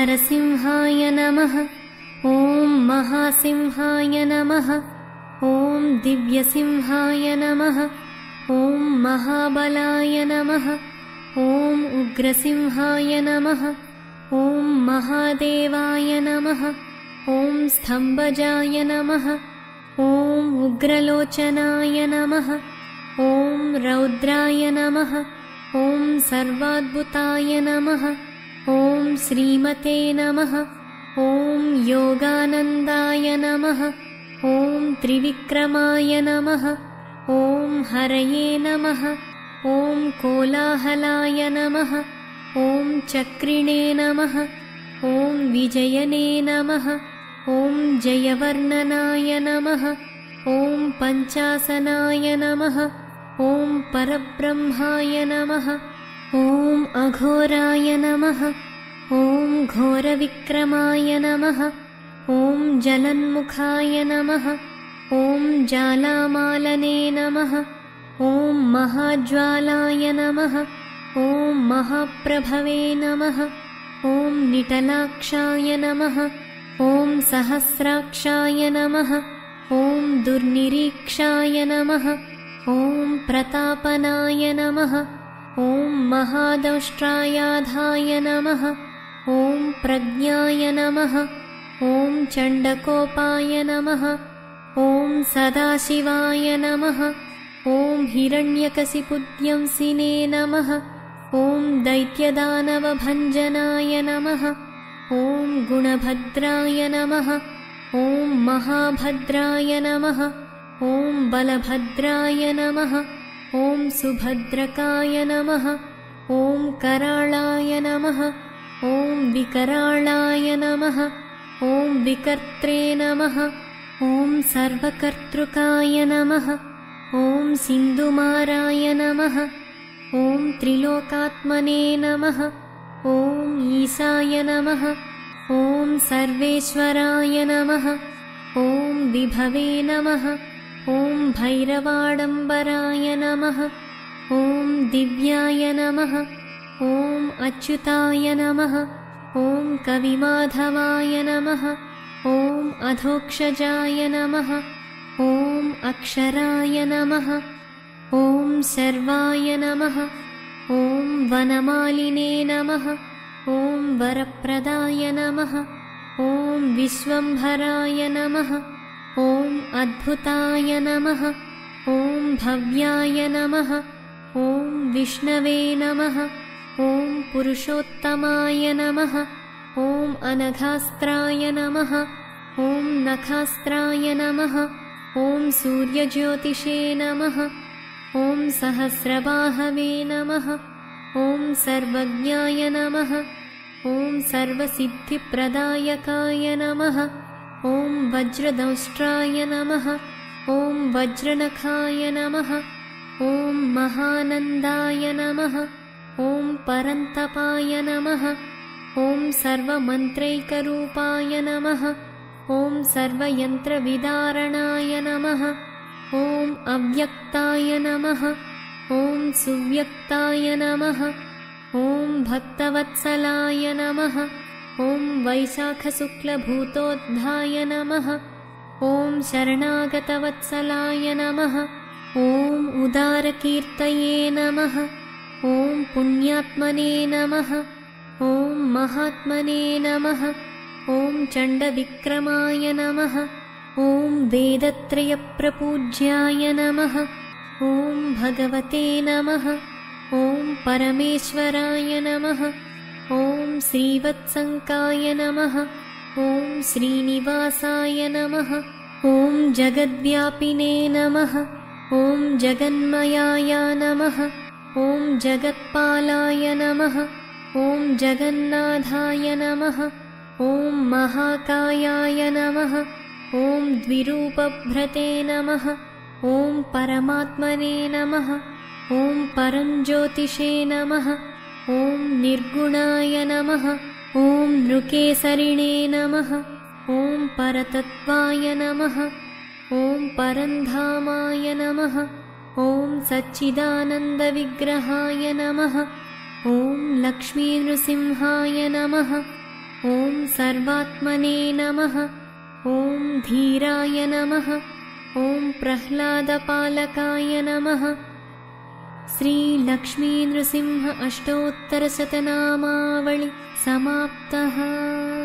नरसिंहाय नमः। ॐ महासिंहाय नमः। ॐ दिव्यसिंहाय नमः। ॐ महाबलाय नमः। ॐ उग्रसिंहाय नमः। ॐ महादेवाय नमः। ॐ स्तम्भजाय नमः। ॐ उग्रलोचनाय नमः। ॐ रौद्राय नमः। ॐ सर्वाद्भुताय नमः। ॐ श्रीमते नमः। ॐ योगानन्दाय नमः। ॐ त्रिविक्रमाय नमः। ॐ हरये नमः। ॐ कोलाहलाय नमः। ॐ चक्रिणे नमः। ॐ विजयने नमः। ॐ जयवर्णनाय नमः। ॐ पञ्चासनाय नमः। ॐ परब्रह्माय नमः। ॐ अघोराय नमः। ॐ घोरविक्रमाय नमः। ॐ जलन्मुखाय नमः। ॐ ज्वालामालने नमः। ॐ महाज्वालाय नमः। ॐ महाप्रभवे नमः। ॐ निटलाक्षाय नमः। ॐ सहस्राक्षाय नमः। ॐ दुर्निरीक्षाय नमः। ॐ प्रतापनाय नमः। ॐ महादंष्ट्रायाधाय नमः। ॐ प्रज्ञाय नमः। ॐ चण्डकोपाय नमः। ॐ सदाशिवाय नमः। ॐ हिरण्यकशिपुद्यंसिने नमः। ॐ दैत्यदानवभञ्जनाय नमः। ॐ गुणभद्राय नमः। ॐ महाभद्राय नमः। ॐ बलभद्राय नमः। ॐ सुभद्रकाय नमः। ॐ कराळाय नमः। ॐ विकराळाय नमः। ॐ विकर्त्रे नमः। ॐ सर्वकर्तृकाय नमः। ॐ सिन्धुमाराय नमः। ॐ त्रिलोकात्मने नमः। ॐ ईशाय नमः। ॐ सर्वेश्वराय नमः। ॐ विभवे नमः। ॐ भैरवाडम्बराय नमः। ॐ दिव्याय नमः। ॐ अच्युताय नमः। ॐ कविमाधवाय नमः। ॐ अधोक्षजाय नमः। ॐ अक्षराय नमः। ॐ शर्वाय नमः। ॐ वनमालिने नमः। ॐ वरप्रदाय नमः। ॐ विश्वम्भराय नमः। ॐ अद्भुताय नमः। ॐ भव्याय नमः। ॐ विष्णवे नमः। ॐ पुरुषोत्तमाय नमः। ॐ अनघास्त्राय नमः। ॐ नखास्त्राय नमः। ॐ सूर्यज्योतिषे नमः। ॐ सहस्रबाहवे नमः। ॐ सर्वज्ञाय नमः। ॐ सर्वसिद्धिप्रदायकाय नमः। ॐ वज्रदंष्ट्राय नमः। ॐ वज्रनखाय नमः। ॐ महानन्दाय नमः। ॐ परन्तपाय नमः। ॐ सर्वमन्त्रैकरूपाय नमः। ॐ सर्वयन्त्रविदारणाय नमः। ॐ अव्यक्ताय नमः। ॐ सुव्यक्ताय नमः। ॐ भक्तवत्सलाय नमः। ॐ वैशाखशुक्लभूतोद्धाय नमः। ॐ शरणागतवत्सलाय नमः। ॐ उदारकीर्तये नमः। ॐ पुण्यात्मने नमः। ॐ महात्मने नमः। ॐ चण्डविक्रमाय नमः। ॐ वेदत्रयप्रपूज्याय नमः। ॐ भगवते नमः। ॐ परमेश्वराय नमः। ॐ श्रीवत्सङ्काय नमः। ॐ श्रीनिवासाय नमः। ॐ जगद्व्यापिने नमः। ॐ जगन्मयाय नमः। ॐ जगत्पालाय नमः। ॐ जगन्नाथाय नमः। ॐ महाकायाय नमः। ॐ द्विरूपभ्रते नमः। ॐ परमात्मने नमः। ॐ परञ्ज्योतिषे नमः। ॐ निर्गुणाय नमः। ॐ नृकेसरिणे नमः। ॐ परतत्त्वाय नमः। ॐ परन्धामाय नमः। ॐ सच्चिदानन्दविग्रहाय नमः। ॐ लक्ष्मीनृसिंहाय नमः। ॐ सर्वात्मने नमः। ॐ धीराय नमः। ॐ प्रह्लादपालकाय नमः। श्रीलक्ष्मीनृसिंह अष्टोत्तरशतनामावळि समाप्तः।